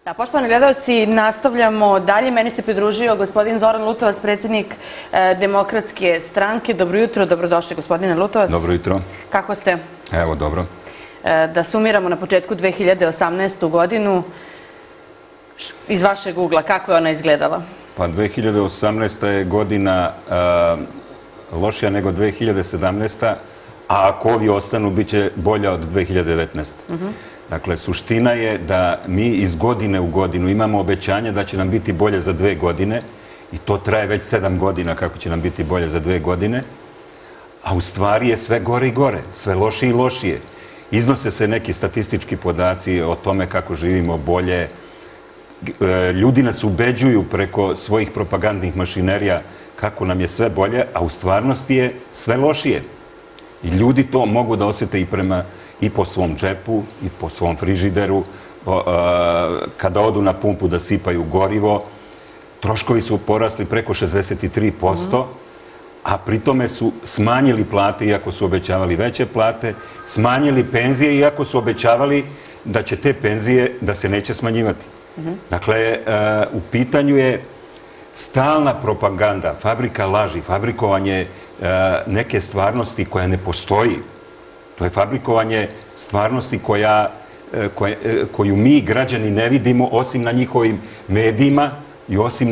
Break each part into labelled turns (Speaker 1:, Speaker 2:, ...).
Speaker 1: Poštovani gledalci, nastavljamo dalje. Meni se pridružio gospodin Zoran Lutovac, predsjednik Demokratske stranke. Dobro jutro, dobrodošli gospodine Lutovac.
Speaker 2: Dobro jutro.
Speaker 1: Kako ste?
Speaker 2: Evo, dobro.
Speaker 1: Da sumiramo na početku 2018. godinu. Iz vašeg ugla, kako je ona izgledala?
Speaker 2: Pa 2018. je godina lošija nego 2017. A ako ovi ostanu, bit će bolja od 2019. Dakle, suština je da mi iz godine u godinu imamo obećanje da će nam biti bolje za 2 godine i to traje već 7 godina kako će nam biti bolje za 2 godine, a u stvari je sve gore i gore, sve lošije i lošije. Iznose se neki statistički podaci o tome kako živimo bolje. Ljudi nas ubeđuju preko svojih propagandnih mašinerija kako nam je sve bolje, a u stvarnosti je sve lošije. I ljudi to mogu da osjete i po svom džepu, i po svom frižideru, kada odu na pumpu da sipaju gorivo. Troškovi su porasli preko 63%, a pritome su smanjili plate, iako su obećavali veće plate, smanjili penzije, iako su obećavali da će te penzije da se neće smanjivati. Dakle, u pitanju je stalna propaganda, fabrika laži, fabrikovanje neke stvarnosti koja ne postoji. To je fabrikovanje stvarnosti koju mi, građani, ne vidimo osim na njihovim medijima i osim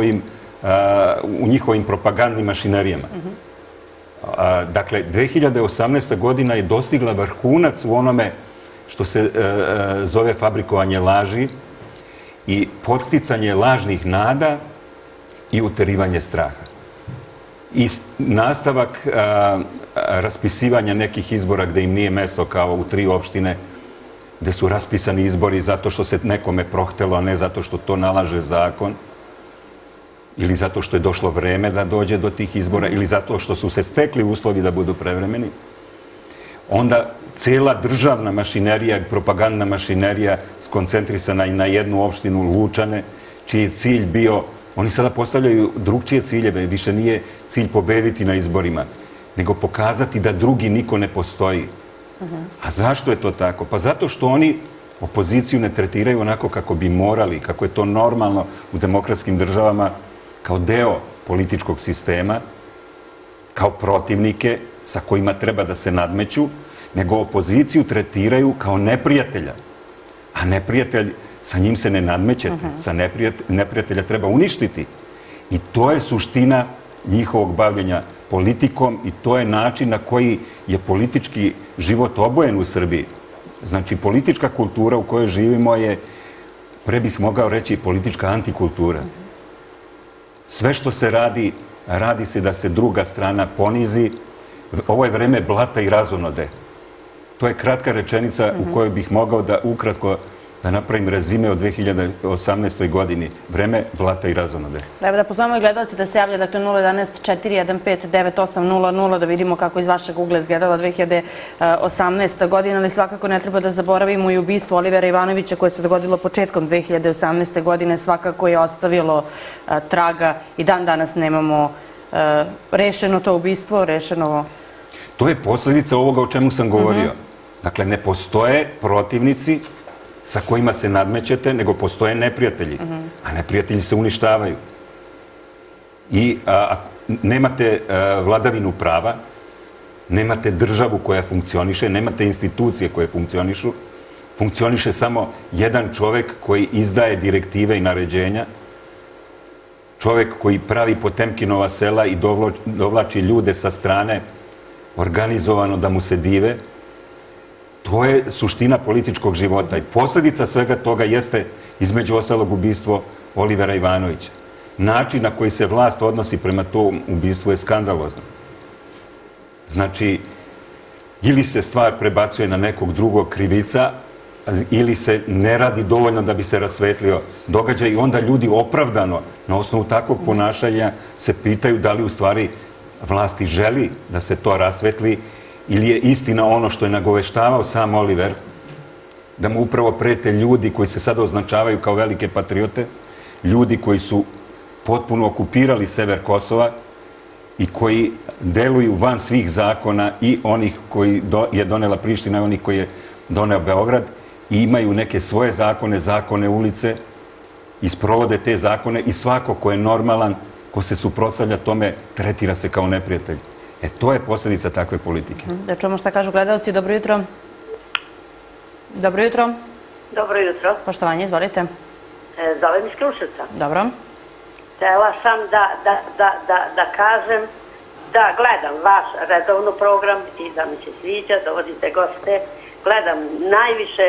Speaker 2: u njihovim propagandnim mašinerijama. Dakle, 2018. godina je dostigla vrhunac u onome što se zove fabrikovanje laži i podsticanje lažnih nada i uterivanje straha. I nastavak raspisivanja nekih izbora gde im nije mesto, kao u 3 opštine gde su raspisani izbori zato što se nekome prohtelo, a ne zato što to nalaže zakon, ili zato što je došlo vreme da dođe do tih izbora, ili zato što su se stekli uslovi da budu prevremeni. Onda cela državna mašinerija i propagandna mašinerija skoncentrisana i na jednu opštinu, Lučane, čiji je cilj bio, oni sada postavljaju drugčije ciljeve, više nije cilj pobediti na izborima, nego pokazati da drugi niko ne postoji. A zašto je to tako? Pa zato što oni opoziciju ne tretiraju onako kako bi morali, kako je to normalno u demokratskim državama, kao deo političkog sistema, kao protivnike sa kojima treba da se nadmeću, nego opoziciju tretiraju kao neprijatelja. A neprijatelj, sa njim se ne nadmećete, neprijatelja treba uništiti. I to je suština njihovog bavljenja politikom i to je način na koji je politički život obojen u Srbiji. Znači, politička kultura u kojoj živimo je, pre bih mogao reći, politička antikultura. Sve što se radi, radi se da se druga strana ponizi. Ovo je vreme blata i razonode. To je kratka rečenica u kojoj bih mogao da ukratko da napravim rezime o 2018. godini. Vreme blata i razonode.
Speaker 1: Evo da pozovemo i gledalci da se javlja, dakle 011-415-9800, da vidimo kako iz vašeg ugla izgledala 2018. godina, ali svakako ne treba da zaboravimo i ubistvo Olivera Ivanovića koje se dogodilo početkom 2018. godine, svakako je ostavilo traga i dan danas nemamo rešeno to ubistvo, rešeno...
Speaker 2: To je posljedica ovoga o čemu sam govorio. Dakle, ne postoje protivnici sa kojima se nadmećete, nego postoje neprijatelji. A neprijatelji se uništavaju. I nemate vladavinu prava, nemate državu koja funkcioniše, nemate institucije koje funkcionišu. Funkcioniše samo jedan čovek koji izdaje direktive i naređenja, čovek koji pravi Potemkinova sela i dovlači ljude sa strane organizovano da mu se dive. To je suština političkog života i posljedica svega toga jeste, između ostalog, ubistvo Olivera Ivanovića. Način na koji se vlast odnosi prema tom ubistvu je skandalozan. Znači, ili se stvar prebacuje na nekog drugog krivica, ili se ne radi dovoljno da bi se rasvetlio događaj i onda ljudi opravdano na osnovu takvog ponašanja se pitaju da li u stvari vlasti želi da se to rasvetli ili je istina ono što je nagoveštavao sam Oliver, da mu upravo prete ljudi koji se sada označavaju kao velike patriote, ljudi koji su potpuno okupirali sever Kosova i koji deluju van svih zakona i onih koji je donela Priština i onih koji je doneo Beograd i imaju neke svoje zakone, zakone ulice i sprovode te zakone i svako ko je normalan, ko se suprotstavlja tome, tretira se kao neprijatelj. To je posljedica takve politike.
Speaker 1: Da čujemo šta kažu gledalci. Dobro jutro. Dobro jutro.
Speaker 3: Dobro jutro.
Speaker 1: Poštovanje, izvolite.
Speaker 3: Zovem iz Kruševca.
Speaker 1: Dobro.
Speaker 3: Htela sam da kažem da gledam vaš redovno program i da mi se sviđa, dovodite goste. Gledam najviše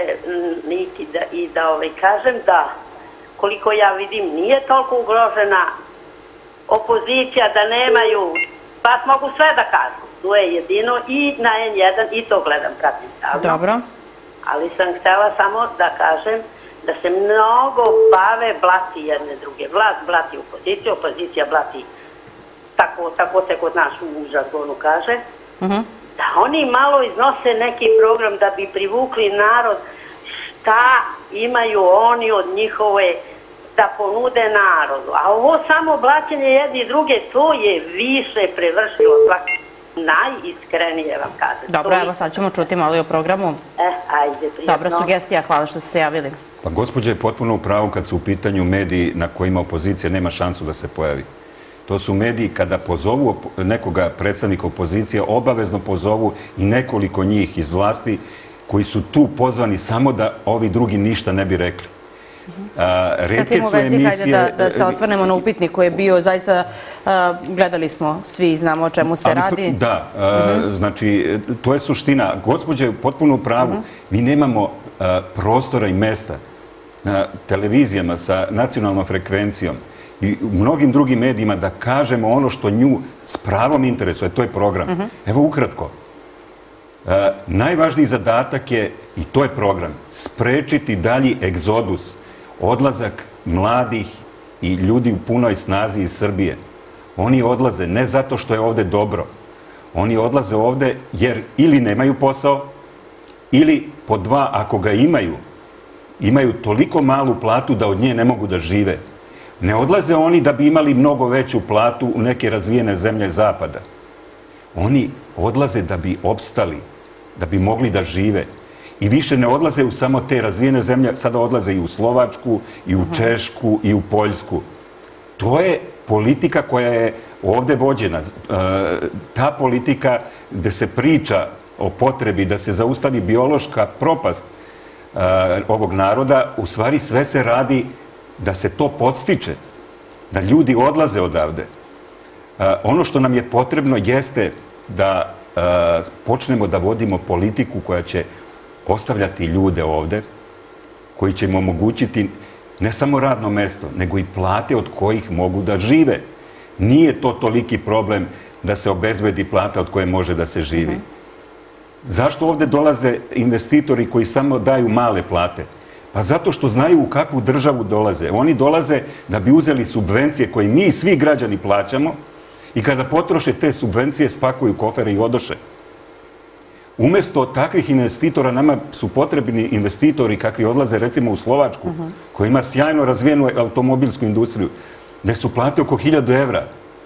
Speaker 3: i da kažem da koliko ja vidim nije toliko ugrožena opozicija, da nemaju, pa mogu sve da kažu. Tu je jedino i na N1 i to gledam, pratim stavno.
Speaker 1: Dobro. Ali
Speaker 3: sam htela samo da kažem da se mnogo bave, blati jedne druge. Vlast blati opoziciju, opozicija blati, tako se kod nas u žargonu kaže, da oni malo iznose neki program da bi privukli narod šta imaju oni od njihove da ponude narodu. A ovo samo blaćenje jedni i druge, to je više prevršilo svaki. Najiskrenije vam kažem.
Speaker 1: Dobro, evo sad ćemo čuti malo i o programu.
Speaker 3: Ajde, prijatno.
Speaker 1: Dobra sugestija, hvala što ste se javili.
Speaker 2: Pa gospođa je potpuno u pravu kad su u pitanju mediji na kojima opozicija nema šansu da se pojavi. To su mediji kada pozovu nekoga predstavnika opozicije, obavezno pozovu i nekoliko njih iz vlasti koji su tu pozvani samo da ovi drugi ništa ne bi rekli.
Speaker 1: Sa tim u vezi, hajde da se osvrnemo na upitnik koji je bio, zaista gledali smo svi, znamo o čemu se radi.
Speaker 2: Da, znači, to je suština. Gospođa je potpuno u pravu. Mi nemamo prostora i mesta na televizijama sa nacionalnom frekvencijom i u mnogim drugim medijima da kažemo ono što nju s pravom interesuje, to je program. Evo ukratko. Najvažniji zadatak je, i to je program, sprečiti dalji egzodus, odlazak mladih i ljudi u punoj snazi iz Srbije. Oni odlaze ne zato što je ovde dobro. Oni odlaze ovde jer ili nemaju posao, ili po dva, ako ga imaju toliko malu platu da od nje ne mogu da žive. Ne odlaze oni da bi imali mnogo veću platu u neke razvijene zemlje zapada. Oni odlaze da bi opstali, da bi mogli da žive. I više ne odlaze u samo te razvijene zemlje, sada odlaze i u Slovačku, i u Češku, i u Poljsku. To je politika koja je ovde vođena. Ta politika gde se priča o potrebi da se zaustavi biološka propast ovog naroda, u stvari sve se radi da se to podstiče, da ljudi odlaze odavde. Ono što nam je potrebno jeste da počnemo da vodimo politiku koja će ostavljati ljude ovde, koji će im omogućiti ne samo radno mesto, nego i plate od kojih mogu da žive. Nije to toliki problem da se obezbedi plata od koje može da se živi. Zašto ovde dolaze investitori koji samo daju male plate? Pa zato što znaju u kakvu državu dolaze. Oni dolaze da bi uzeli subvencije koje mi svi građani plaćamo i kada potroše te subvencije spakuju kofere i odoše. Umesto takvih investitora nama su potrebni investitori kakvi odlaze recimo u Slovačku, koja ima sjajno razvijenu automobilsku industriju, gde su plate oko 1000 evra.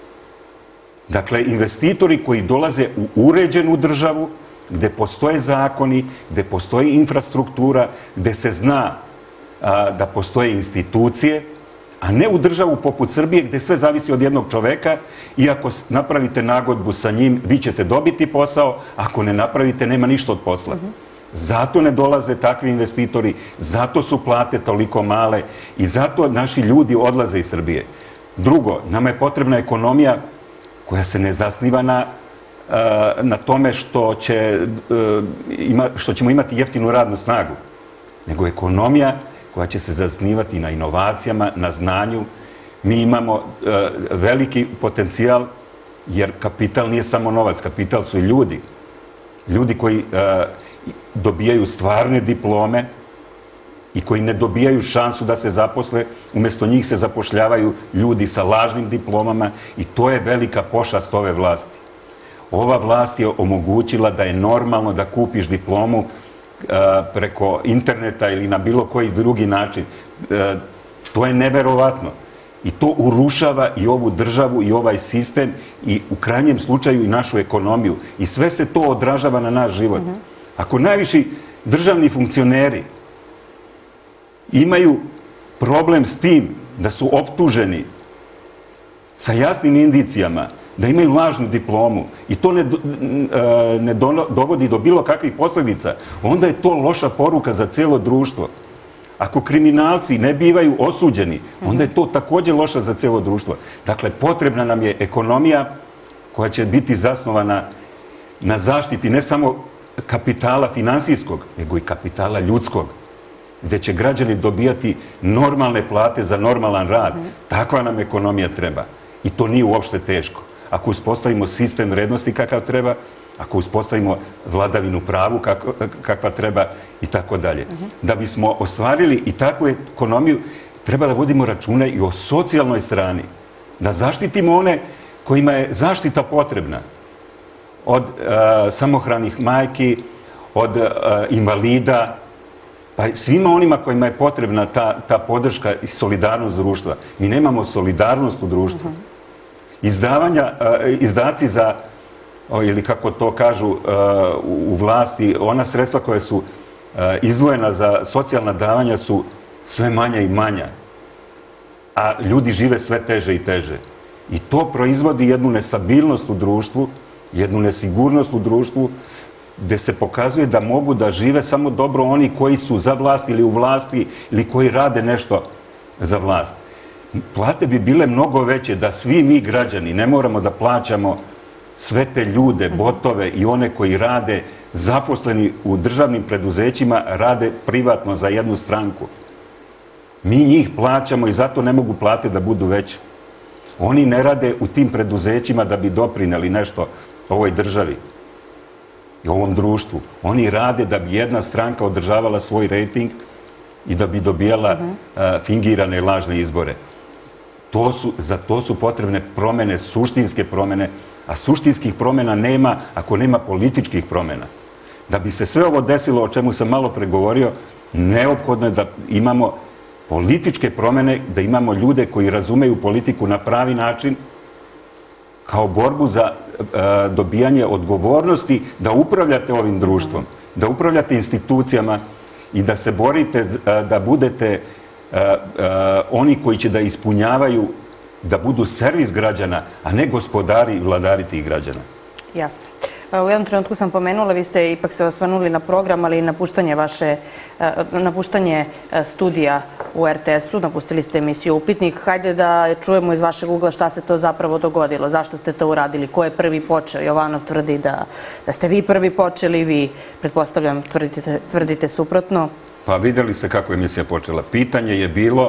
Speaker 2: Dakle, investitori koji dolaze u uređenu državu, gde postoje zakoni, gde postoji infrastruktura, gde se zna da postoje institucije, a ne u državu poput Srbije gde sve zavisi od jednog čoveka i ako napravite nagodbu sa njim, vi ćete dobiti posao, ako ne napravite, nema ništa od posla. Zato ne dolaze takvi investitori, zato su plate toliko male i zato naši ljudi odlaze iz Srbije. Drugo, nama je potrebna ekonomija koja se ne zasniva na tome što ćemo imati jeftinu radnu snagu, nego ekonomija koja će se zasnivati na inovacijama, na znanju. Mi imamo veliki potencijal, jer kapital nije samo novac, kapital su i ljudi. Ljudi koji dobijaju stvarne diplome i koji ne dobijaju šansu da se zaposle, umjesto njih se zapošljavaju ljudi sa lažnim diplomama i to je velika pošast ove vlasti. Ova vlast je omogućila da je normalno da kupiš diplomu preko interneta ili na bilo koji drugi način. To je neverovatno. I to urušava i ovu državu i ovaj sistem i u krajnjem slučaju i našu ekonomiju. I sve se to odražava na naš život. Ako najviši državni funkcioneri imaju problem s tim da su optuženi sa jasnim indicijama, da imaju lažnu diplomu i to ne dovodi do bilo kakvih posljedica, onda je to loša poruka za cijelo društvo. Ako kriminalci ne bivaju osuđeni, onda je to također loša za cijelo društvo. Dakle, potrebna nam je ekonomija koja će biti zasnovana na zaštiti ne samo kapitala finansijskog, nego i kapitala ljudskog, gdje će građani dobijati normalne plate za normalan rad. Takva nam ekonomija treba. I to nije uopšte teško. Ako uspostavimo sistem vrednosti kakav treba, ako uspostavimo vladavinu pravu kakva treba i tako dalje. Da bismo ostvarili i takvu ekonomiju, treba da vodimo račune i o socijalnoj strani. Da zaštitimo one kojima je zaštita potrebna. Od samohranih majki, od invalida, pa svima onima kojima je potrebna ta podrška i solidarnost društva. Mi nemamo solidarnost u društvu. Izdaci za, ili kako to kažu u vlasti, ona sredstva koja su izdvojena za socijalna davanja su sve manja i manja. A ljudi žive sve teže i teže. I to proizvodi jednu nestabilnost u društvu, jednu nesigurnost u društvu, gdje se pokazuje da mogu da žive samo dobro oni koji su za vlast ili u vlasti ili koji rade nešto za vlast. Plate bi bile mnogo veće da svi mi građani ne moramo da plaćamo sve te ljude, botove i one koji rade zaposleni u državnim preduzećima, rade privatno za jednu stranku. Mi njih plaćamo i zato ne mogu plate da budu veće. Oni ne rade u tim preduzećima da bi doprineli nešto ovoj državi i ovom društvu. Oni rade da bi jedna stranka održavala svoj rejting i da bi dobijala fingirane lažne izbore. Za to su potrebne promjene, suštinske promjene, a suštinskih promjena nema ako nema političkih promjena. Da bi se sve ovo desilo, o čemu sam malo pregovorio, neophodno je da imamo političke promjene, da imamo ljude koji razumeju politiku na pravi način, kao borbu za dobijanje odgovornosti da upravljate ovim društvom, da upravljate institucijama i da se borite da budete oni koji će da ispunjavaju, da budu servis građana, a ne gospodari i vladari tih građana.
Speaker 1: Jasno. U jednom trenutku sam pomenula, vi ste ipak se osvrnuli na program, ali i napuštanje studija u RTS-u, napustili ste emisiju Upitnik. Hajde da čujemo iz vašeg ugla šta se to zapravo dogodilo, zašto ste to uradili, ko je prvi počeo. Jovanov tvrdi da ste vi prvi počeli, vi, pretpostavljam, tvrdite suprotno.
Speaker 2: Pa vidjeli ste kako je emisija počela. Pitanje je bilo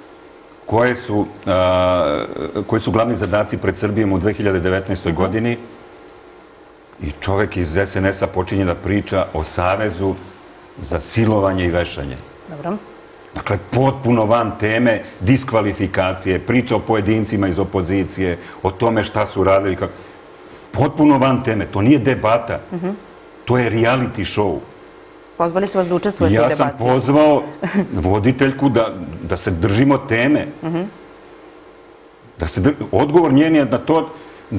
Speaker 2: koji su glavni zadaci pred Srbijom u 2019. godini i čovjek iz SNS-a počinje da priča o Savezu za silovanje i vešanje.
Speaker 1: Dobro.
Speaker 2: Dakle, potpuno van teme, diskvalifikacije, priča o pojedincima iz opozicije, o tome šta su radili. Potpuno van teme. To nije debata. To je reality show.
Speaker 1: Pozvali su vas da učestvujete u debati.
Speaker 2: Ja sam pozvao voditeljku da se držimo teme. Odgovor njen je na to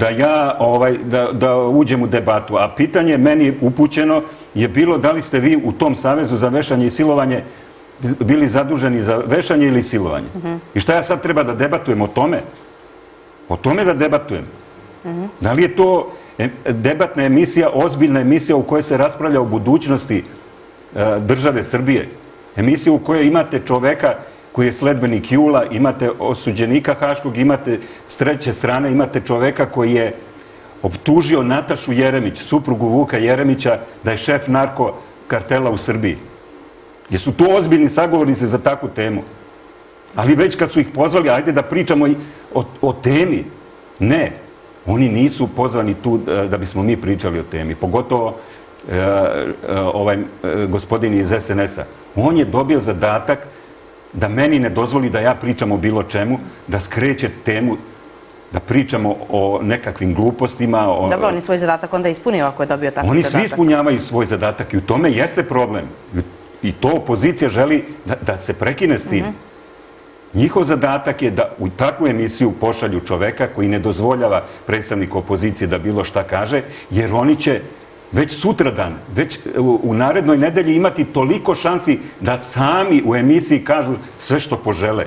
Speaker 2: da uđem u debatu. A pitanje meni upućeno je bilo da li ste vi u tom Savezu za vešanje i silovanje bili zaduženi za vešanje ili silovanje. I šta ja sad treba da debatujem o tome? O tome da debatujem. Da li je to debatna emisija, ozbiljna emisija u kojoj se raspravlja o budućnosti države Srbije? Emisija u kojoj imate čoveka koji je sledbenik JUL-a, imate osuđenika Haškog, imate s treće strane, imate čoveka koji je optužio Natašu Jeremić, suprugu Vuka Jeremića, da je šef narko kartela u Srbiji. Jesu to ozbiljni sagovornici za takvu temu? Ali već kad su ih pozvali, ajde da pričamo o temi. Ne, oni nisu pozvani tu da bismo mi pričali o temi. Pogotovo ovaj gospodin iz SNS-a. On je dobio zadatak da meni ne dozvoli da ja pričam o bilo čemu, da skreće temu, da pričamo o nekakvim glupostima.
Speaker 1: Dobro, on je svoj zadatak onda ispunio ako je dobio takav
Speaker 2: zadatak.
Speaker 1: zadatak.
Speaker 2: Oni svi ispunjavaju svoj zadatak i u tome jeste problem. I to opozicija želi da se prekine s tim. Njihov zadatak je da u takvu emisiju pošalju čoveka koji ne dozvoljava predstavniku opozicije da bilo šta kaže, jer oni će već sutradan, već u narednoj nedelji imati toliko šansi da sami u emisiji kažu sve što požele.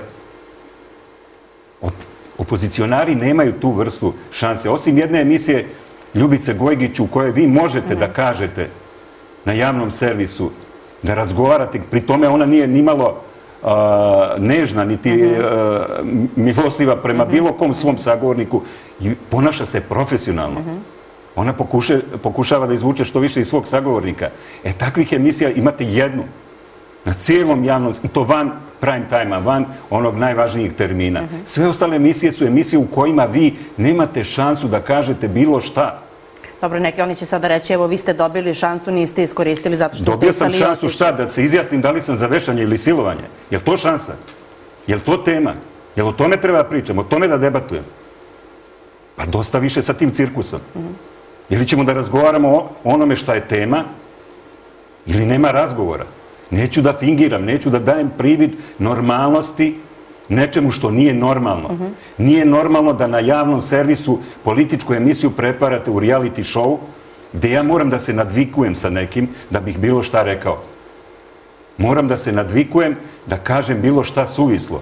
Speaker 2: Opozicionari nemaju tu vrstu šanse. Osim jedne emisije Ljubice Gojgić u kojoj vi možete da kažete na javnom servisu, da razgovarate, pri tome ona nije nimalo nežna, niti milostiva prema bilo kom svom sagovorniku i ponaša se profesionalno. Ona pokušava da izvuče što više iz svog sagovornika. Takvih emisija imate jednu na cijelom javnom, i to van prime time-a, van onog najvažnijeg termina. Sve ostale emisije su emisije u kojima vi nemate šansu da kažete bilo šta.
Speaker 1: Dobro, oni će sada reći, evo, vi ste dobili šansu, niste iskoristili zato što ste
Speaker 2: Dobio sam
Speaker 1: ostali
Speaker 2: šansu šta? Da se izjasnim da li sam za vešanje ili silovanje. Je li to šansa? Je li to tema? Je li o tome treba da pričam? O tome da debatujem? Pa dosta više sa tim cirkusom. Ili ćemo da razgovaramo o onome šta je tema, ili nema razgovora. Neću da fingiram, neću da dajem privid normalnosti nečemu što nije normalno. Nije normalno da na javnom servisu političku emisiju pretvarate u reality show gde ja moram da se nadvikujem sa nekim da bih bilo šta rekao. Moram da se nadvikujem da kažem bilo šta suvislo.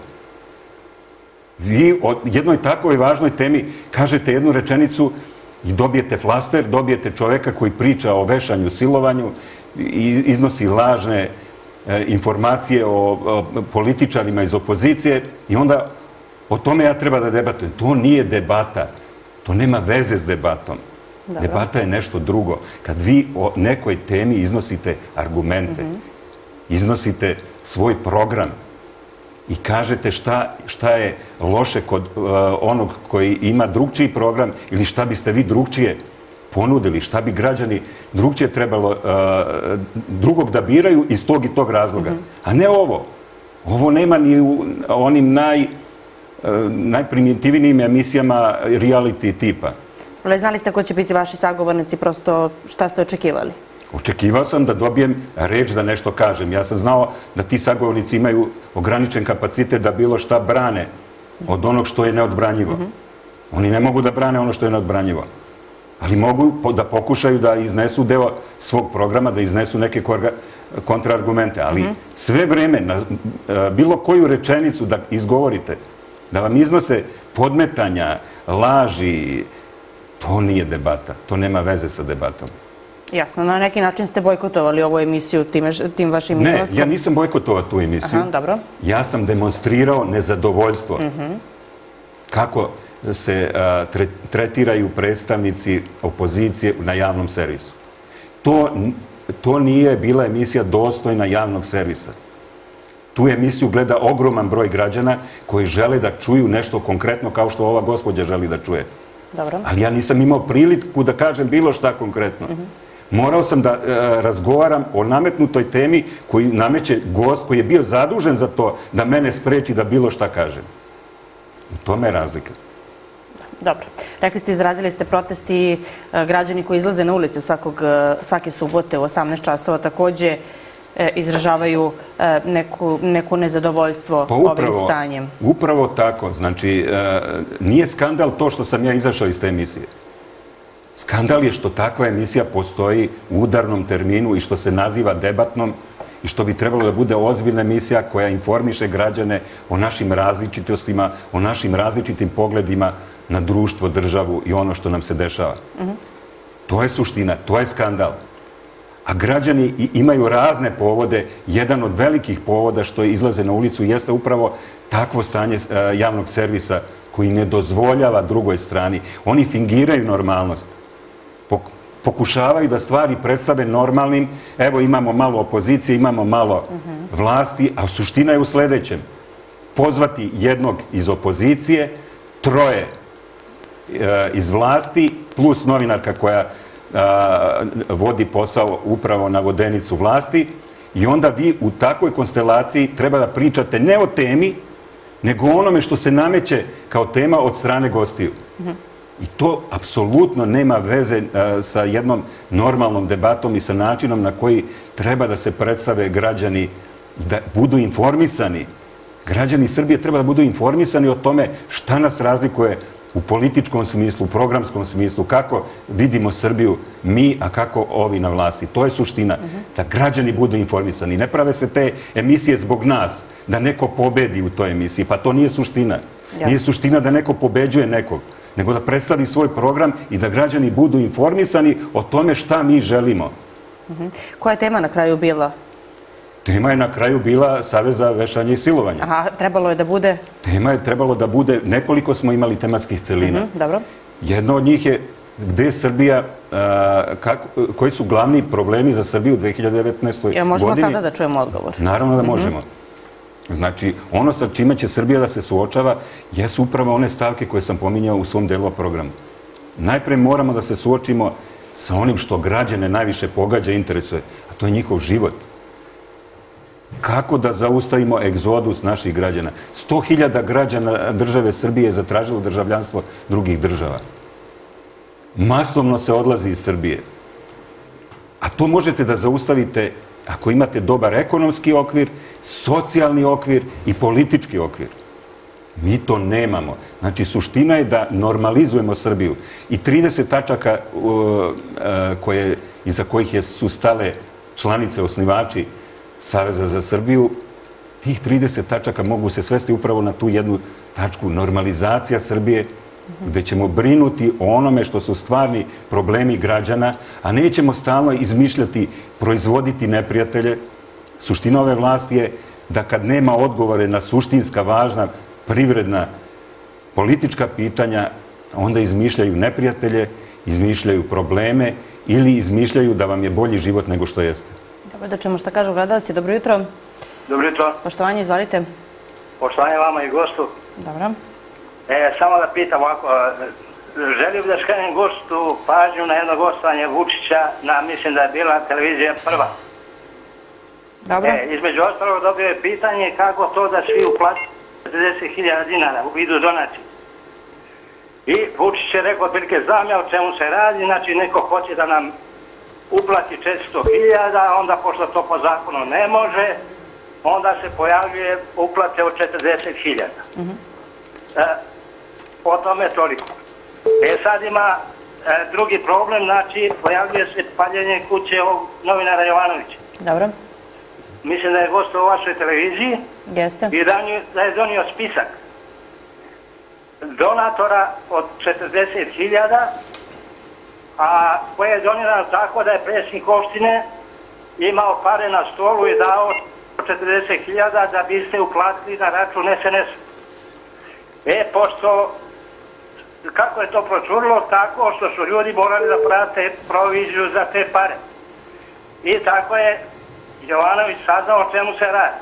Speaker 2: Vi o jednoj takvoj važnoj temi kažete jednu rečenicu i dobijete flaster, dobijete čoveka koji priča o vešanju, silovanju i iznosi lažne informacije o političarima iz opozicije i onda o tome ja treba da debatujem. To nije debata. To nema veze s debatom. Debata je nešto drugo. Kad vi o nekoj temi iznosite argumente, iznosite svoj program i kažete šta je loše kod onog koji ima drugčiji program ili šta biste vi drugčije ponudili, šta bi građani drugčije trebalo drugog da biraju iz tog i tog razloga. A ne ovo. Ovo nema ni u onim najprimitivnijim emisijama reality tipa.
Speaker 1: Ali znali ste ko će biti vaši sagovornici, prosto šta ste očekivali?
Speaker 2: Očekivao sam da dobijem reč da nešto kažem. Ja sam znao da ti sagovornici imaju ograničen kapacitet da bilo šta brane od onog što je neodbranjivo. Oni ne mogu da brane ono što je neodbranjivo. Ali mogu da pokušaju da iznesu deo svog programa, da iznesu neke kontraargumente. Ali sve vreme, na bilo koju rečenicu da izgovorite, da vam iznose podmetanja, laži, to nije debata. To nema veze sa debatom.
Speaker 1: Jasno, na neki način ste bojkotovali ovu emisiju tim vašim izlaskom?
Speaker 2: Ne, ja nisam bojkotovao tu emisiju.
Speaker 1: Dobro.
Speaker 2: Ja sam demonstrirao nezadovoljstvo. Kako se tretiraju predstavnici opozicije na javnom servisu. To nije bila emisija dostojna javnog servisa. Tu emisiju gleda ogroman broj građana koji žele da čuju nešto konkretno kao što ova gospođa želi da čuje. Ali ja nisam imao priliku da kažem bilo šta konkretno. Morao sam da razgovaram o nametnutoj temi koju nameće gost koji je bio zadužen za to da mene spreči da bilo šta kažem. U tome je razlika.
Speaker 1: Dobro. Rekli ste, izrazili ste protest i građani koji izlaze na ulice svake subote u 18 časova takođe izražavaju neko nezadovoljstvo ovim stanjem.
Speaker 2: Upravo tako. Znači, nije skandal to što sam ja izašao iz te emisije. Skandal je što takva emisija postoji u udarnom terminu i što se naziva debatnom i što bi trebalo da bude ozbiljna emisija koja informiše građane o našim različitostima, o našim različitim pogledima na društvo, državu i ono što nam se dešava. To je suština, to je skandal. A građani imaju razne povode. Jedan od velikih povoda što izlaze na ulicu jeste upravo takvo stanje javnog servisa koji ne dozvoljava drugoj strani. Oni fingiraju normalnost. Pokušavaju da stvari predstave normalnim. Evo, imamo malo opozicije, imamo malo vlasti, a suština je u sledećem. Pozvati jednog iz opozicije, troje iz vlasti, plus novinarka koja vodi posao upravo na vodenicu vlasti i onda vi u takvoj konstelaciji treba da pričate ne o temi, nego onome što se nameće kao tema od strane gostiju. I to apsolutno nema veze sa jednom normalnom debatom i sa načinom na koji treba da se predstave građani, da budu informisani. Građani Srbije treba da budu informisani o tome šta nas razlikuje u političkom smislu, u programskom smislu, kako vidimo Srbiju mi, a kako ovi na vlasti. To je suština, da građani budu informisani. Ne prave se te emisije zbog nas, da neko pobedi u toj emisiji, pa to nije suština. Nije suština da neko pobeđuje nekog, nego da predstavi svoj program i da građani budu informisani o tome šta mi želimo.
Speaker 1: Koja je tema na kraju bila?
Speaker 2: Tema je na kraju bila Savez za vešanje i silovanje.
Speaker 1: Aha, trebalo je da bude?
Speaker 2: Tema je trebalo da bude, nekoliko smo imali tematskih celina.
Speaker 1: Dobro.
Speaker 2: Jedno od njih je gde je Srbija, koji su glavni problemi za Srbiju u 2019. godini.
Speaker 1: Možemo sada da čujemo odgovor?
Speaker 2: Naravno da možemo. Znači, ono sa čime će Srbija da se suočava jesu upravo one stavke koje sam pominjao u svom delu programu. Najpre moramo da se suočimo sa onim što građane najviše pogađa i interesuje, a to je njihov život. Kako da zaustavimo egzodus naših građana? 100.000 građana države Srbije je zatražilo državljanstvo drugih država. Masovno se odlazi iz Srbije. A to možete da zaustavite ako imate dobar ekonomski okvir, socijalni okvir i politički okvir. Mi to nemamo. Znači, suština je da normalizujemo Srbiju. I 30 tačaka iza kojih su stale članice, osnivači Saveza za Srbiju, tih 30 tačaka mogu se svesti upravo na tu jednu tačku, normalizacija Srbije, gde ćemo brinuti o onome što su stvarni problemi građana, a nećemo stalno izmišljati, proizvoditi neprijatelje. Suština ove vlasti je da kad nema odgovore na suštinska, važna, privredna, politička pitanja, onda izmišljaju neprijatelje, izmišljaju probleme ili izmišljaju da vam je bolji život nego što jeste.
Speaker 1: Dobro, da čujemo šta kažu gledalci. Dobro jutro.
Speaker 4: Dobro jutro.
Speaker 1: Poštovanje, izvolite.
Speaker 4: Poštovanje vama i gostu.
Speaker 1: Dobro.
Speaker 4: Samo da pitam ovako, želio bih da skrenem gostu pažnju na jedno gostovanje Vučića mislim da je bila televizija Prva.
Speaker 1: Dobro.
Speaker 4: Između ostalog dobio je pitanje kako to da svi uplati 40.000 dinara u vidu donacije. I Vučić je rekao otprilike, znam ja o čemu se radi, znači neko hoće da nam uplati 400.000, onda pošto to po zakonu ne može, onda se pojavljuje uplate od 40.000. O tome toliko. Sad ima drugi problem, znači pojavljuje se paljenje kuće ovog novinara Jovanovića.
Speaker 1: Dobro.
Speaker 4: Mislim da je gostovao u vašoj televiziji.
Speaker 1: Jeste.
Speaker 4: I da je donio spisak donatora od 40.000, a koje je donirano tako da je predsjednik opštine imao pare na stolu i dao 40.000 da biste uplatili na račun SNS. Pošto, kako je to procurilo? Tako što su ljudi morali da prate proviziju za te pare. I tako je Jovanović saznao o čemu se radi.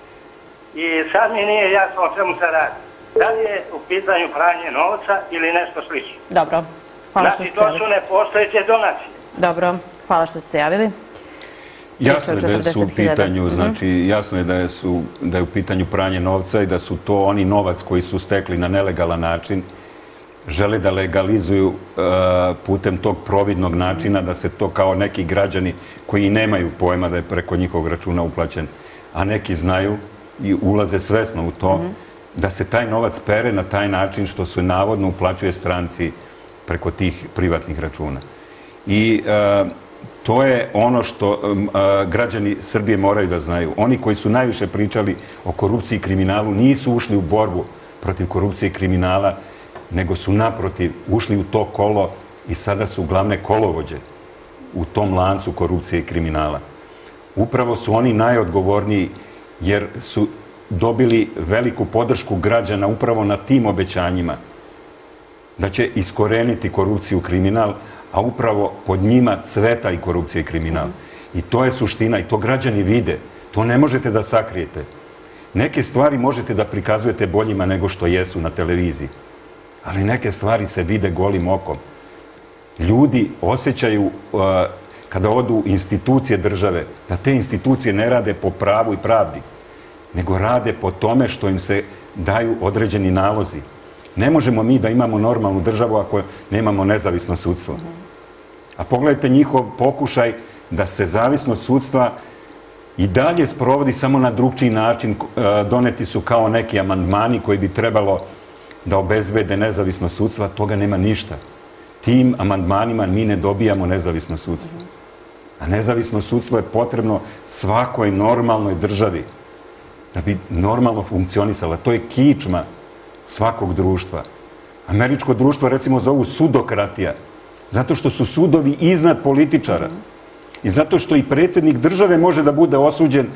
Speaker 4: I sad mi nije jasno o čemu se radi. Da li je u pitanju pranje novca ili nešto slično?
Speaker 1: Dobro. Hvala što ste se javili.
Speaker 4: Znači, to su nepostojeće donacije.
Speaker 1: Dobro. Hvala što ste se javili.
Speaker 2: Jasno je da su u pitanju, znači jasno je da je u pitanju pranje novca i da su to oni novac koji su stekli na nelegalan način, žele da legalizuju putem tog providnog načina, da se to kao neki građani koji nemaju pojma da je preko njihovog računa uplaćen, a neki znaju i ulaze svesno u to, da se taj novac pere na taj način što se navodno uplaćuje stranci preko tih privatnih računa. I to je ono što građani Srbije moraju da znaju. Oni koji su najviše pričali o korupciji i kriminalu nisu ušli u borbu protiv korupcije i kriminala, nego su naprotiv ušli u to kolo i sada su glavne kolovođe u tom lancu korupcije i kriminala. Upravo su oni najodgovorniji jer su dobili veliku podršku građana upravo na tim obećanjima da će iskoreniti korupciju i kriminal, a upravo pod njima cveta i korupcija i kriminal. I to je suština i to građani vide. To ne možete da sakrijete. Neke stvari možete da prikazujete boljima nego što jesu na televiziji, ali neke stvari se vide golim okom. Ljudi osjećaju kada odu u institucije države, da te institucije ne rade po pravu i pravdi, nego rade po tome što im se daju određeni nalozi. Ne možemo mi da imamo normalnu državu ako nemamo nezavisno sudstvo. A pogledajte njihov pokušaj da se zavisnost sudstva i dalje sprovodi samo na drugčiji način. Doneti su kao neki amandmani koji bi trebalo da obezbede nezavisno sudstva, toga nema ništa. Tim amandmanima mi ne dobijamo nezavisno sudstvo. A nezavisno sudstvo je potrebno svakoj normalnoj državi da bi normalno funkcionisala. To je kičma svakog društva. Američko društvo, recimo, zovu sudokratija, zato što su sudovi iznad političara i zato što i predsjednik države može da bude osuđen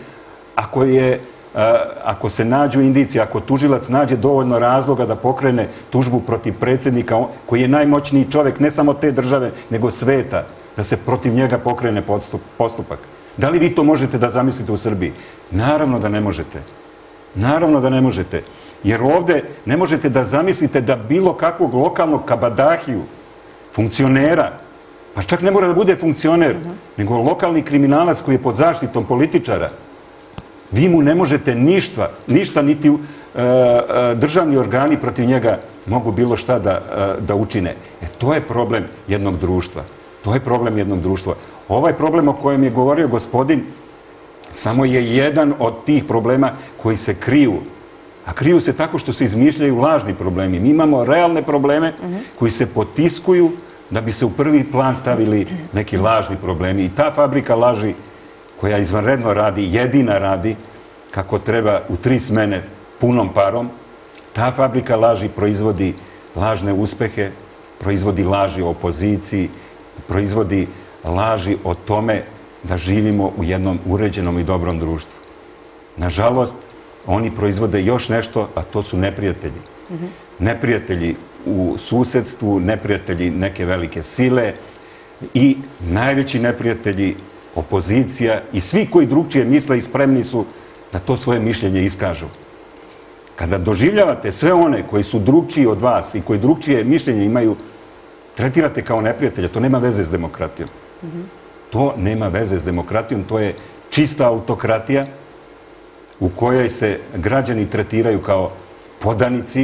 Speaker 2: ako se nađu indicije, ako tužilac nađe dovoljno razloga da pokrene tužbu protiv predsjednika, koji je najmoćniji čovjek ne samo te države, nego sveta, da se protiv njega pokrene postupak. Da li vi to možete da zamislite u Srbiji? Naravno da ne možete. Naravno da ne možete. Jer ovdje ne možete da zamislite da bilo kakvog lokalnog kabadahiju, funkcionera, pa čak ne mora da bude funkcioner, nego lokalni kriminalac koji je pod zaštitom političara, vi mu ne možete ništa, niti državni organi protiv njega mogu bilo šta da učine. To je problem jednog društva. To je problem jednog društva. Ovaj problem o kojem je govorio gospodin samo je jedan od tih problema koji se kriju. A kriju se tako što se izmišljaju lažni problemi. Mi imamo realne probleme koji se potiskuju da bi se u prvi plan stavili neki lažni problemi. I ta fabrika laži koja izvanredno radi, jedina radi kako treba u 3 smene punom parom, ta fabrika laži proizvodi lažne uspehe, proizvodi laži o opoziciji, proizvodi laži o tome da živimo u jednom uređenom i dobrom društvu. Nažalost, oni proizvode još nešto, a to su neprijatelji. Neprijatelji u susedstvu, neprijatelji neke velike sile i najveći neprijatelji opozicija i svi koji drugčije misle i spremni su da to svoje mišljenje iskažu. Kada doživljavate sve one koji su drugčiji od vas i koji drugčije mišljenje imaju, tretirate kao neprijatelja, to nema veze s demokratijom. To nema veze s demokratijom, to je čista autokratija u kojoj se građani tretiraju kao podanici,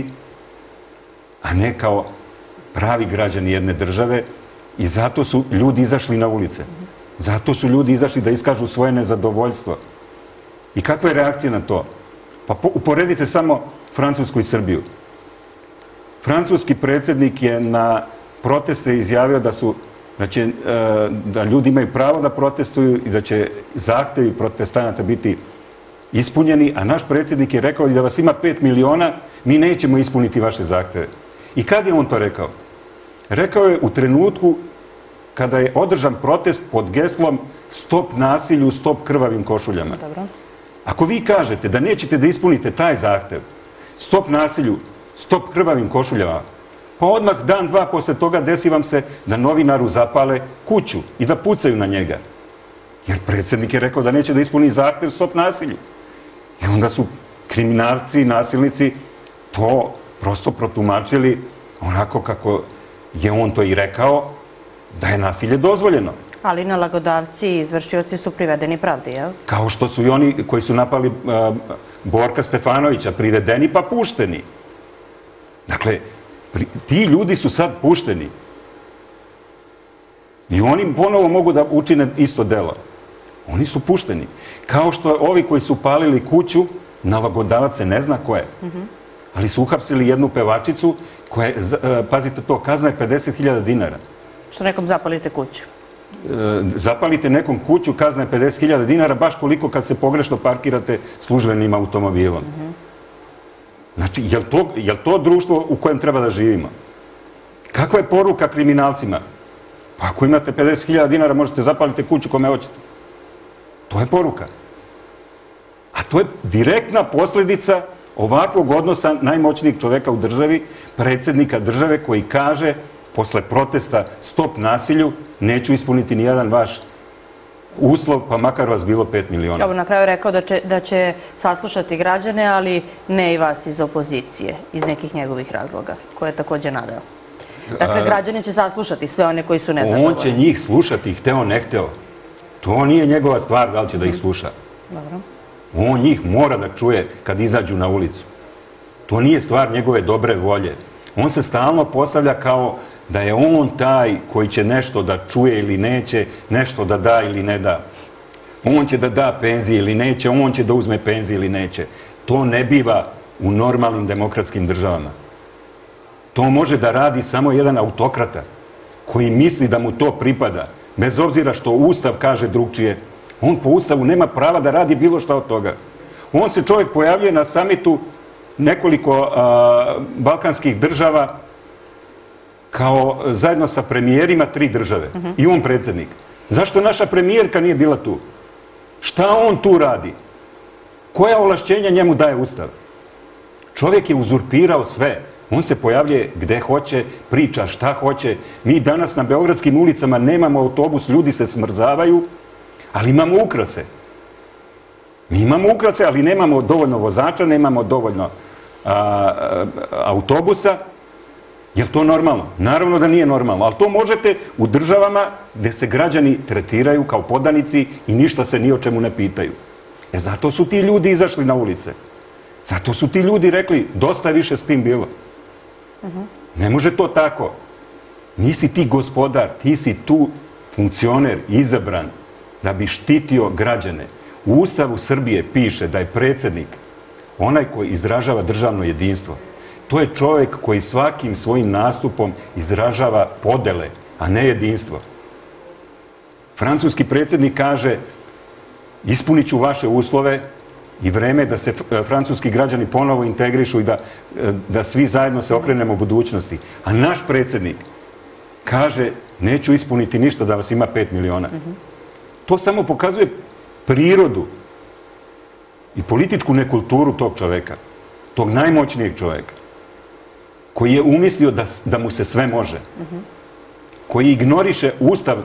Speaker 2: a ne kao pravi građani jedne države i zato su ljudi izašli na ulice. Zato su ljudi izašli da iskažu svoje nezadovoljstvo. I kakva je reakcija na to? Pa uporedite samo Francusku i Srbiju. Francuski predsjednik je na proteste izjavio da ljudi imaju pravo da protestuju i da će zahtevi protestanata biti ispunjeni, a naš predsjednik je rekao da vas ima 5 miliona, mi nećemo ispuniti vaše zahteve. I kad je on to rekao? Rekao je u trenutku kada je održan protest pod geslom stop nasilju, stop krvavim košuljama. Ako vi kažete da nećete da ispunite taj zahtev, stop nasilju, stop krvavim košuljama, pa odmah dan, dva posle toga desi vam se da novinaru zapale kuću i da pucaju na njega. Jer predsjednik je rekao da neće da ispuni zahtev stop nasilju. I onda su kriminalci, nasilnici to prosto protumačili onako kako je on to i rekao, da je nasilje dozvoljeno.
Speaker 1: Ali nalagodavci i izvršioci su privedeni pravdi, jel?
Speaker 2: Kao što su i oni koji su napali Borka Stefanovića privedeni pa pušteni. Dakle, ti ljudi su sad pušteni. I oni ponovo mogu da učine isto delo. Oni su pušteni. Kao što ovi koji su palili kuću, nalagodavac se ne zna ko je. Ali su uhapsili jednu pevačicu koja je, pazite to, kazna je 50.000 dinara.
Speaker 1: Što nekom zapalite kuću?
Speaker 2: Zapalite nekom kuću, kazna je 50.000 dinara, baš koliko kad se pogrešno parkirate službenim automobilom. Znači, je li to društvo u kojem treba da živimo? Kakva je poruka kriminalcima? Pa ako imate 50.000 dinara, možete zapaliti kuću kome hoćete. To je poruka. A to je direktna posljedica ovakvog odnosa najmoćnijeg čoveka u državi, predsjednika države koji kaže posle protesta stop nasilju, neću ispuniti nijedan vaš uslov, pa makar vas bilo 5 miliona.
Speaker 1: Evo, na kraju je rekao da će saslušati građane, ali ne i vas iz opozicije, iz nekih njegovih razloga, koje je također naveo. Dakle, građani će saslušati sve one koji su nezadovoljni.
Speaker 2: On će njih slušati, hteo, ne hteo. To nije njegova stvar da li će da ih sluša.
Speaker 1: Dobro.
Speaker 2: On njih mora da čuje kad izađu na ulicu. To nije stvar njegove dobre volje. On se stalno postavlja kao da je on taj koji će nešto da čuje ili neće, nešto da da ili ne da. On će da da penzije ili neće, on će da uzme penzije ili neće. To ne biva u normalnim demokratskim državama. To može da radi samo jedan autokrata koji misli da mu to pripada, bez obzira što Ustav kaže drugčije. On po Ustavu nema prava da radi bilo šta od toga. On se čovjek pojavljuje na samitu nekoliko balkanskih država kao zajedno sa premijerima 3 države. I on predsjednik. Zašto naša premijerka nije bila tu? Šta on tu radi? Koja ovlašćenja njemu daje Ustav? Čovjek je uzurpirao sve. On se pojavljuje gde hoće, priča šta hoće. Mi danas na beogradskim ulicama nemamo autobus, ljudi se smrzavaju, ali imamo ukrase. Mi imamo ukrase, ali nemamo dovoljno vozača, nemamo dovoljno autobusa. Je li to normalno? Naravno da nije normalno, ali to možete u državama gde se građani tretiraju kao podanici i ništa se ni o čemu ne pitaju. Zato su ti ljudi izašli na ulice. Zato su ti ljudi rekli, dosta više s tim bilo. Ne može to tako. Nisi ti gospodar, ti si tu funkcioner, izabran da bi štitio građane. U Ustavu Srbije piše da je predsjednik onaj koji izražava državno jedinstvo. To je čovjek koji svakim svojim nastupom izražava podele, a ne jedinstvo. Francuski predsjednik kaže, ispunit ću vaše uslove i vreme da se francuski građani ponovo integrišu i da svi zajedno se okrenemo u budućnosti. A naš predsjednik kaže, neću ispuniti ništa da vas ima 5 miliona. To samo pokazuje prirodu i političku nekulturu tog čoveka, tog najmoćnijeg čoveka, koji je umislio da mu se sve može, koji ignoriše Ustav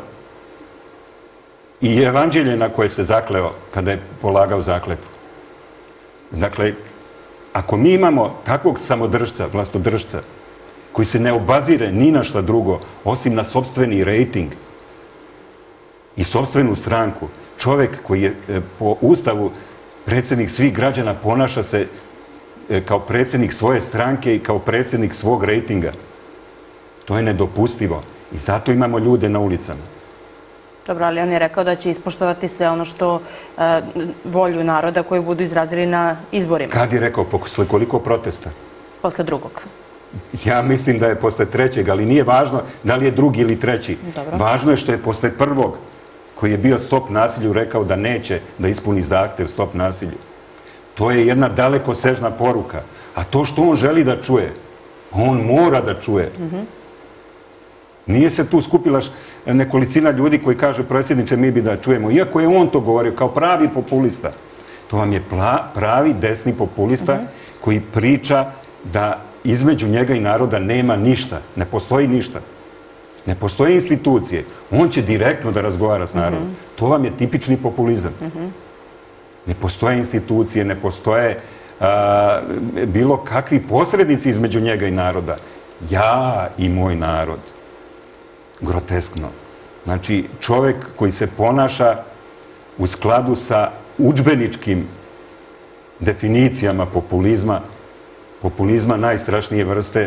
Speaker 2: i evanđelje na koje se zakleo kada je polagao zakletvu. Dakle, ako mi imamo takvog samodržca, vlastodržca, koji se ne obazire ni na šta drugo, osim na sopstveni rejting i sopstvenu stranku, čovjek koji je po Ustavu predsjednik svih građana, ponaša se kao predsjednik svoje stranke i kao predsjednik svog rejtinga. To je nedopustivo i zato imamo ljude na ulicama.
Speaker 1: Dobro, ali on je rekao da će ispoštovati sve ono što volju naroda koji budu izrazili na izborima.
Speaker 2: Kad je rekao? Posle koliko protesta?
Speaker 1: Posle drugog.
Speaker 2: Ja mislim da je posle trećeg, ali nije važno da li je drugi ili treći. Važno je što je posle prvog, koji je bio stop nasilju, rekao da neće da ispuni zahtev stop nasilju. To je jedna dalekosežna poruka. A to što on želi da čuje, on mora da čuje. Nije se tu skupila nekolicina ljudi koji kaže, predsjedniče, mi bi da čujemo. Iako je on to govorio kao pravi populista. To vam je pravi desni populista koji priča da između njega i naroda nema ništa. Ne postoji ništa. Ne postoje institucije. On će direktno da razgovara s narodom. To vam je tipični populizam. Ne postoje institucije, ne postoje bilo kakvi posrednici između njega i naroda. Ja i moj narod. Groteskno. Znači, čovjek koji se ponaša u skladu sa udžbeničkim definicijama populizma najstrašnije vrste,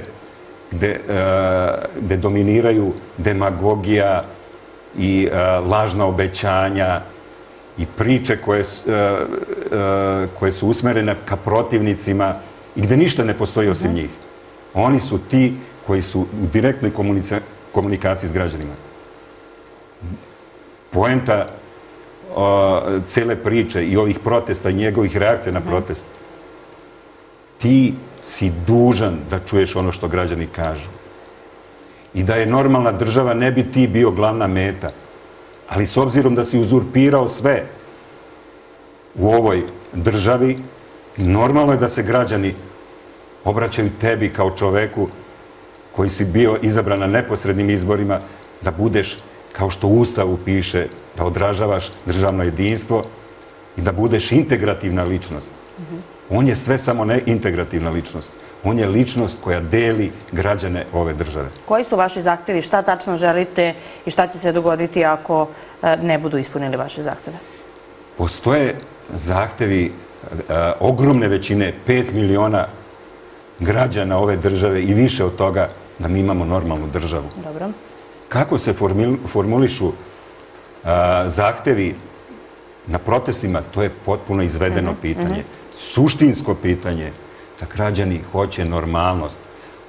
Speaker 2: gde dominiraju demagogija i lažna obećanja i priče koje su usmerene ka protivnicima i gde ništa ne postoji osim njih. Oni su ti koji su u direktnoj komunikaciji s građanima. Poenta cele priče i ovih protesta i njegovih reakcija na protest, ti si dužan da čuješ ono što građani kažu. I da je normalna država, ne bi ti bio glavna meta. Ali s obzirom da si uzurpirao sve u ovoj državi, normalno je da se građani obraćaju tebi kao čoveku koji si bio izabran na neposrednim izborima, da budeš, kao što u Ustavu piše, da odražavaš državno jedinstvo i da budeš integrativna ličnost. On je sve samo ne integrativna ličnost. On je ličnost koja deli građane ove države.
Speaker 1: Koji su vaši zahtevi? Šta tačno želite i šta će se dogoditi ako ne budu ispunili vaše zahteve?
Speaker 2: Postoje zahtevi ogromne većine, 5 miliona građana ove države i više od toga, da mi imamo normalnu državu.
Speaker 1: Dobro.
Speaker 2: Kako se formulišu zahtevi na protestima, to je potpuno izvedeno pitanje. Suštinsko pitanje da građani hoće normalnost,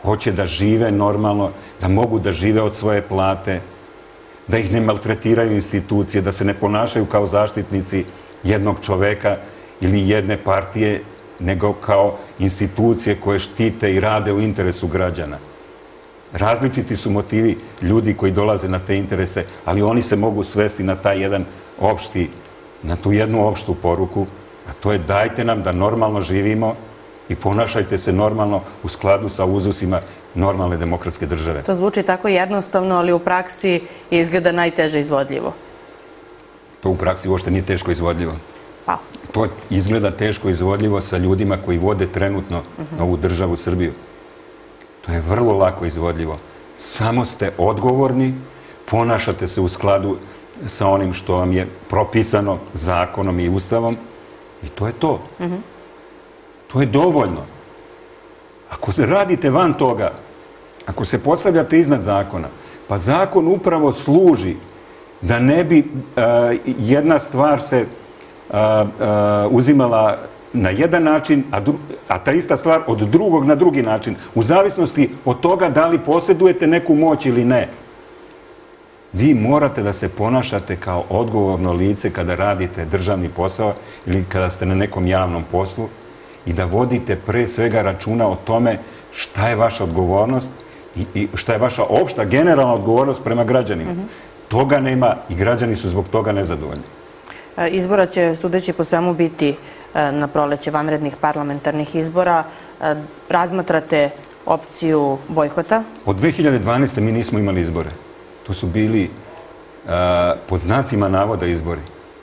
Speaker 2: hoće da žive normalno, da mogu da žive od svoje plate, da ih ne maltretiraju institucije, da se ne ponašaju kao zaštitnici jednog čoveka ili jedne partije, nego kao institucije koje štite i rade u interesu građana. Različiti su motivi ljudi koji dolaze na te interese, ali oni se mogu svesti na taj jedan opšti, na tu jednu opštu poruku, a to je dajte nam da normalno živimo i ponašajte se normalno u skladu sa uzusima normalne demokratske države.
Speaker 1: To zvuči tako jednostavno, ali u praksi izgleda najteže izvodljivo.
Speaker 2: To u praksi uopšte nije teško izvodljivo.
Speaker 1: Pa.
Speaker 2: To izgleda teško izvodljivo sa ljudima koji vode trenutno ovu državu Srbiju. To je vrlo lako izvodljivo. Samo ste odgovorni, ponašate se u skladu sa onim što vam je propisano zakonom i ustavom i to je to. To je dovoljno. Ako radite van toga, ako se postavljate iznad zakona, pa zakon upravo služi da ne bi jedna stvar se uzimala na jedan način, a ta ista stvar od drugog na drugi način, u zavisnosti od toga da li posjedujete neku moć ili ne. Vi morate da se ponašate kao odgovorno lice kada radite državni posao ili kada ste na nekom javnom poslu i da vodite pre svega računa o tome šta je vaša odgovornost i šta je vaša opšta generalna odgovornost prema građanima. Toga nema i građani su zbog toga nezadovoljni.
Speaker 1: Izbora će, sudeći po svemu, biti na proleće vanrednih parlamentarnih izbora. Razmatrate opciju bojkota? Od
Speaker 2: 2012. mi nismo imali izbore. To su bili pod znacima navoda izbori.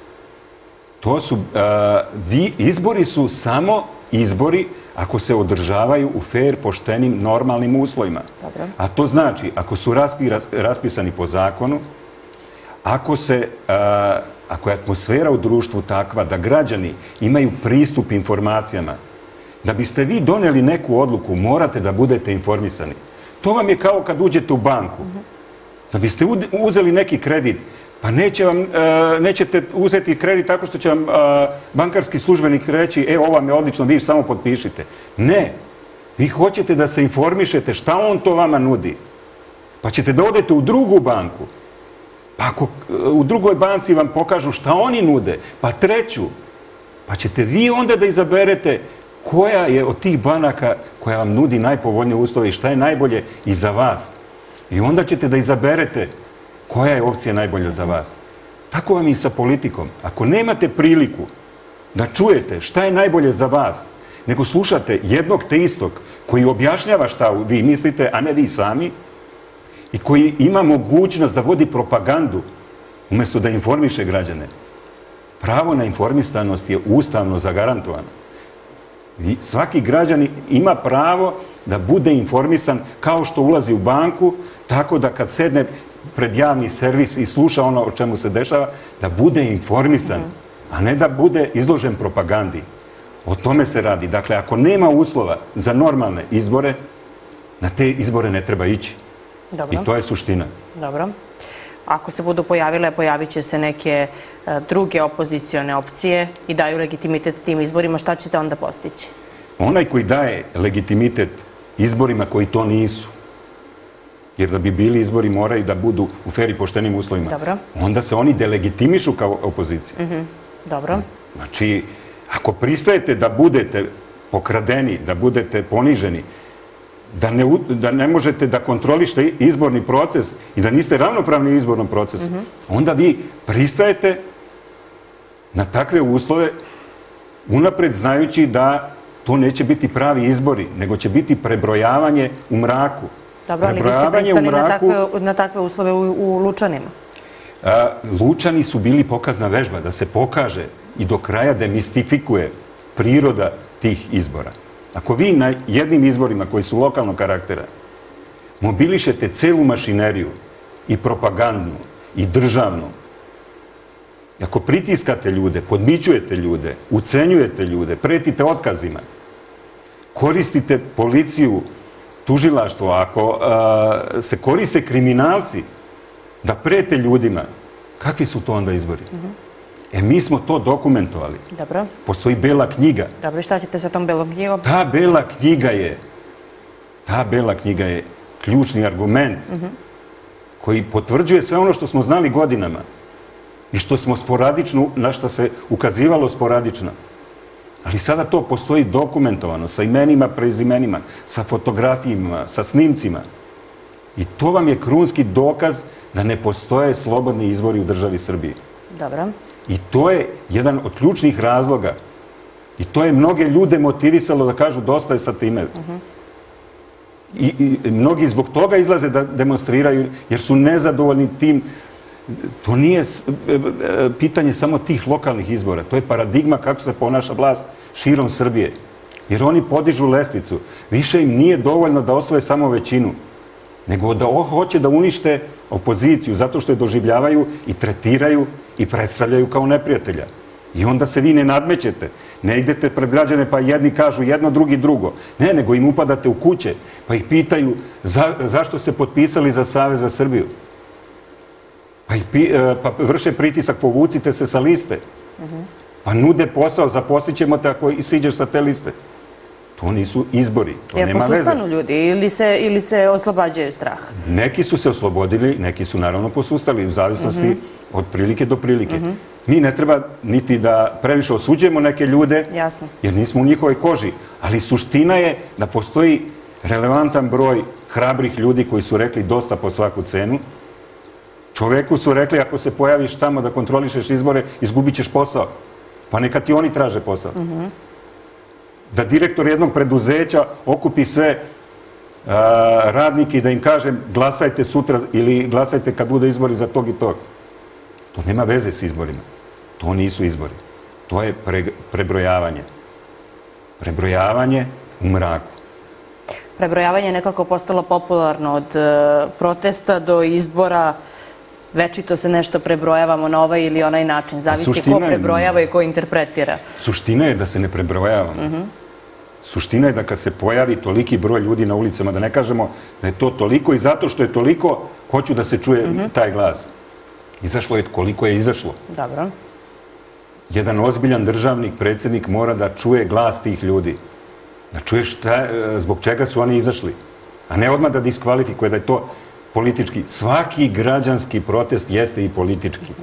Speaker 2: Izbori su samo izbori ako se održavaju u fair, poštenim, normalnim uslovima. A to znači, ako su raspisani po zakonu, ako je atmosfera u društvu takva da građani imaju pristup informacijama, da biste vi doneli neku odluku, morate da budete informisani. To vam je kao kad uđete u banku. Da biste uzeli neki kredit, pa nećete uzeti kredit tako što će vam bankarski službenik reći ovo vam je odlično, vi samo potpišite. Ne. Vi hoćete da se informišete šta on to vama nudi. Pa ćete da odete u drugu banku. Pa ako u drugoj banci vam pokažu šta oni nude, pa treću, pa ćete vi onda da izaberete koja je od tih banaka koja vam nudi najpovoljnije uslove i šta je najbolje i za vas. I onda ćete da izaberete koja je opcija najbolja za vas. Tako vam i sa politikom. Ako nemate priliku da čujete šta je najbolje za vas, nego slušate jednog te istog koji objašnjava šta vi mislite, a ne vi sami, i koji ima mogućnost da vodi propagandu umjesto da informiše građane. Pravo na informisanost je ustavno zagarantovano. Svaki građanin ima pravo da bude informisan kao što ulazi u banku, tako da kad sedne pred javni servis i sluša ono o čemu se dešava, da bude informisan, a ne da bude izložen propagandi. O tome se radi. Dakle, ako nema uslova za normalne izbore, na te izbore ne treba ići. I to je suština.
Speaker 1: Dobro. Ako se budu pojavile, pojavit će se neke druge opozicione opcije i daju legitimitet tim izborima, šta ćete onda postići?
Speaker 2: Onaj koji daje legitimitet izborima koji to nisu, jer da bi bili izbori moraju da budu u fer i poštenim uslovima, onda se oni delegitimišu kao opozicija.
Speaker 1: Dobro.
Speaker 2: Znači, ako pristajete da budete pokradeni, da budete poniženi, da ne možete da kontrolište izborni proces i da niste ravnopravni u izbornom procesu, onda vi pristajete na takve uslove unapred znajući da to neće biti pravi izbori, nego će biti prebrojavanje u mraku.
Speaker 1: Dobro, ali vi ste pristali na takve uslove u Lučanima?
Speaker 2: Lučani su bili pokazna vežba, da se pokaže i do kraja demistifikuje priroda tih izbora. Ako vi na jednim izborima koji su lokalnog karaktera mobilišete celu mašineriju i propagandnu i državnu, ako pritiskate ljude, podmićujete ljude, ucenjujete ljude, pretite otkazima, koristite policiju, tužilaštvo, ako se koriste kriminalci da prete ljudima, kakvi su to onda izbori? Mi smo to dokumentovali.
Speaker 1: Dobro.
Speaker 2: Postoji bela knjiga.
Speaker 1: Dobro, i šta ćete sa tom belom knjigom?
Speaker 2: Ta bela knjiga je Ta bela knjiga je ključni argument koji potvrđuje sve ono što smo znali godinama i što smo sporadično, na što se ukazivalo sporadično. Ali sada to postoji dokumentovano, sa imenima, prezimenima, sa fotografijama, sa snimcima. I to vam je krunski dokaz da ne postoje slobodni izbori u državi Srbiji.
Speaker 1: Dobro.
Speaker 2: I to je jedan od ključnih razloga. I to je mnoge ljude motivisalo da kažu dosta je sa time. I mnogi zbog toga izlaze da demonstriraju jer su nezadovoljni tim. To nije pitanje samo tih lokalnih izbora. To je paradigma kako se ponaša vlast širom Srbije. Jer oni podižu lestvicu. Više im nije dovoljno da osvoje samo većinu, nego da hoće da unište opoziciju zato što je doživljavaju i tretiraju i predstavljaju kao neprijatelja. I onda se vi ne nadmećete. Ne idete pred građane pa jedni kažu jedno, drugi drugo. Ne, nego im upadate u kuće pa ih pitaju zašto ste potpisali za Savez za Srbiju. Pa vrše pritisak, povucite se sa liste. Pa nude posao, zaposlit ćemo te ako siđeš sa te liste. To nisu izbori, to nema veze.
Speaker 1: Jer posustanu ljudi ili se oslobađaju strah? Neki
Speaker 2: su se oslobodili, neki su naravno posustali u zavisnosti od prilike do prilike. Mi ne treba niti da previše osuđujemo neke ljude, jer nismo u njihovoj koži. Ali suština je da postoji relevantan broj hrabrih ljudi koji su rekli dosta po svaku cenu. Čoveku su rekli ako se pojaviš tamo da kontrolišeš izbore, izgubit ćeš posao. Pa neka ti oni traže posao. Da direktor jednog preduzeća okupi sve radnike i da im kaže glasajte sutra ili glasajte kad bude izbori za tog i tog. To nema veze s izborima. To nisu izbori. To je prebrojavanje. Prebrojavanje u mraku.
Speaker 1: Prebrojavanje je nekako postalo popularno od protesta do izbora. Večito se nešto prebrojavamo na ovaj ili onaj način. Zavisi ko prebrojava i ko interpretira.
Speaker 2: Suština je da se ne prebrojavamo. Suština je da kad se pojavi toliki broj ljudi na ulicama, da ne kažemo da je to toliko i zato što je toliko, hoću da se čuje taj glas. Izašlo je koliko je izašlo.
Speaker 1: Dobro.
Speaker 2: Jedan ozbiljan državnik, predsjednik mora da čuje glas tih ljudi. Da čuje zbog čega su oni izašli. A ne odmah da diskvalifikuje da je to politički. Svaki građanski protest jeste i politički.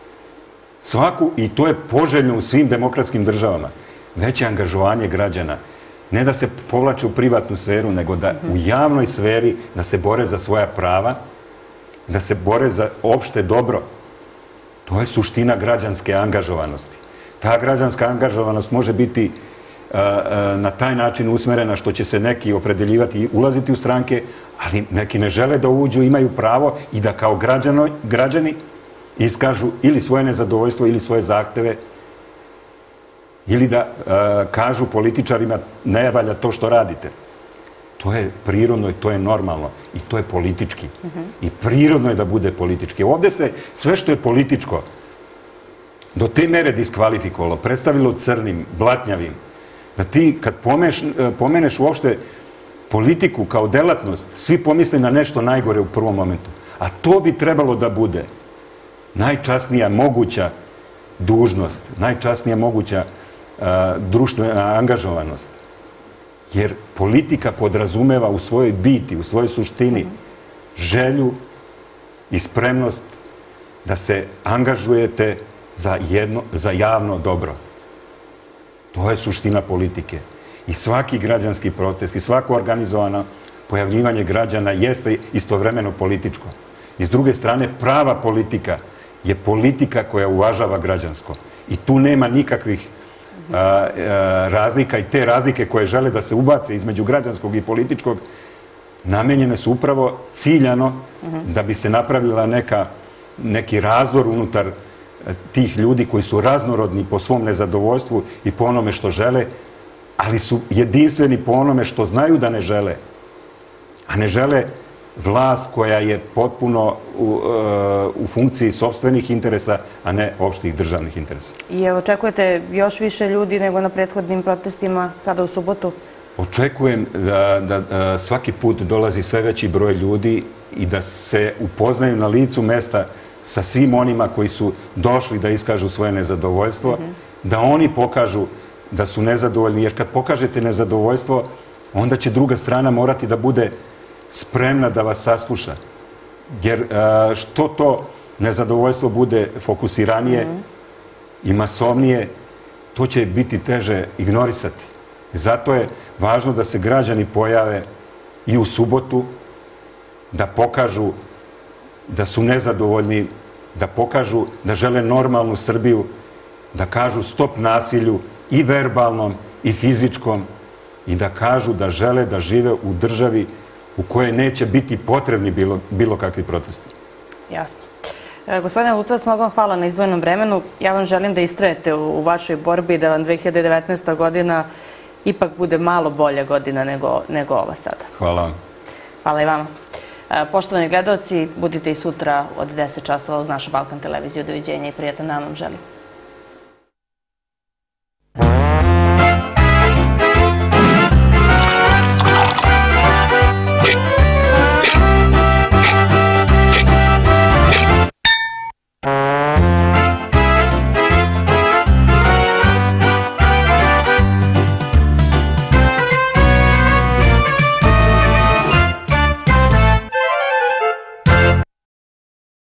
Speaker 2: I to je poželjno u svim demokratskim državama. Veće angažovanje građana. Ne da se povlače u privatnu sferu, nego da u javnoj sferi da se bore za svoja prava, da se bore za opšte dobro. To je suština građanske angažovanosti. Ta građanska angažovanost može biti na taj način usmerena što će se neki opredeljivati i ulaziti u stranke, ali neki ne žele da uđu, imaju pravo i da kao građani iskažu ili svoje nezadovoljstvo ili svoje zahteve ili da kažu političarima ne valja to što radite. To je prirodno i to je normalno i to je politički. I prirodno je da bude politički. Ovde se sve što je političko do te mere diskvalifikovalo, predstavilo crnim, blatnjavim, da ti kad pomeneš uopšte politiku kao delatnost, svi pomisle na nešto najgore u prvom momentu. A to bi trebalo da bude najčasnija moguća dužnost, najčasnija moguća društvena angažovanost. Jer politika podrazumeva u svojoj biti, u svojoj suštini želju i spremnost da se angažujete za javno dobro. To je suština politike. I svaki građanski protest i svako organizovano pojavljivanje građana jeste istovremeno političko. I s druge strane, prava politika je politika koja uvažava građansko. I tu nema nikakvih razlika i te razlike koje žele da se ubace između građanskog i političkog namenjene su upravo ciljano da bi se napravila neki razdor unutar tih ljudi koji su raznorodni po svom nezadovoljstvu i po onome što žele, ali su jedinstveni po onome što znaju da ne žele. A ne žele vlast koja je potpuno u funkciji sopstvenih interesa, a ne opštih državnih interesa.
Speaker 1: I očekujete još više ljudi nego na prethodnim protestima sada u subotu?
Speaker 2: Očekujem da svaki put dolazi sve veći broj ljudi i da se upoznaju na licu mesta sa svim onima koji su došli da iskažu svoje nezadovoljstvo, da oni pokažu da su nezadovoljni, jer kad pokažete nezadovoljstvo, onda će druga strana morati da bude spremna da vas sasluša. Jer što to nezadovoljstvo bude fokusiranije i masovnije, to će biti teže ignorisati. Zato je važno da se građani pojave i u subotu, da pokažu da su nezadovoljni, da pokažu da žele normalnu Srbiju, da kažu stop nasilju i verbalnom i fizičkom i da kažu da žele da žive u državi u kojoj neće biti potrebni bilo kakvi protesti.
Speaker 1: Jasno. Gospodine Lutovac, mnogo vam hvala na izdvojenom vremenu. Ja vam želim da istrajete u vašoj borbi i da vam 2019. godina ipak bude malo bolja godina nego ova sada.
Speaker 2: Hvala vam.
Speaker 1: Hvala i vama. Poštovani gledalci, budite i sutra od 10 časova uz našu Balkan televiziju. Doviđenja i prijatan dan vam želim.